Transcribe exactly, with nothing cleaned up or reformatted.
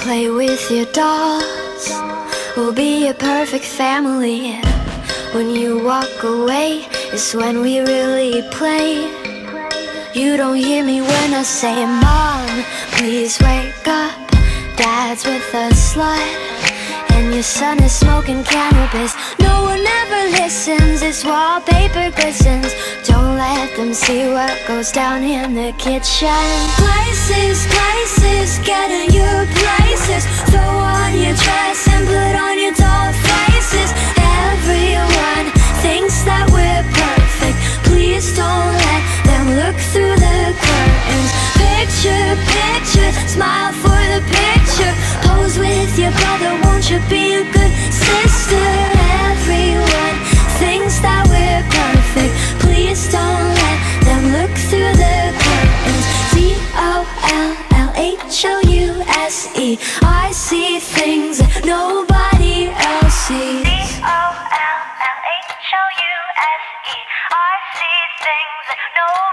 play with your dolls. We'll be a perfect family. When you walk away is when we really play. You don't hear me when I say, Mom, please wake up. Dad's with a slut, and your son is smoking cannabis. No one ever listens, it's wallpaper glistens. Don't let them see what goes down in the kitchen. Places, places, get in your places. Throw on your dress and put on your doll faces. Everyone thinks that we're perfect. Please don't let them look through the curtains. Picture, picture, smile for the picture. Pose with your brother, won't you be a good sister? Everyone thinks that we're perfect. Please don't let them look through the curtains. D O L L H O U S E. I see things that nobody else sees. D O L L H O U S E. I see things that nobody